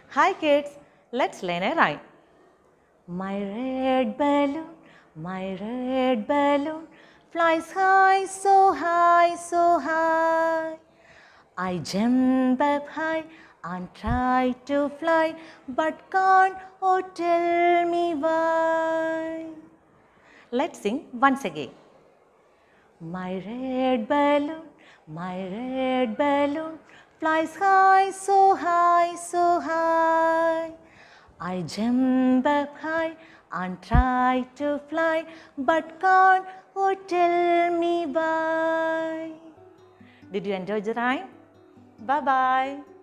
Hi kids, let's learn a rhyme. My red balloon flies high, so high, so high. I jump up high and try to fly, but can't, oh tell me why. Let's sing once again. My red balloon flies high, so high, so high. I jump up high and try to fly, but can't, oh tell me why. Did you enjoy the rhyme? Bye-bye.